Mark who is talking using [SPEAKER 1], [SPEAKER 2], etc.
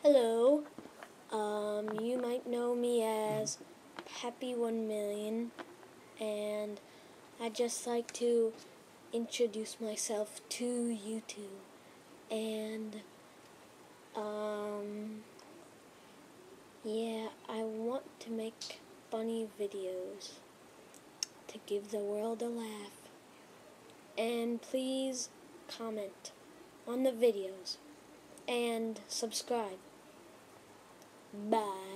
[SPEAKER 1] Hello, you might know me as pappy1million, and I'd just like to introduce myself to YouTube. And, yeah, I want to make funny videos to give the world a laugh. And please comment on the videos and subscribe. Bye.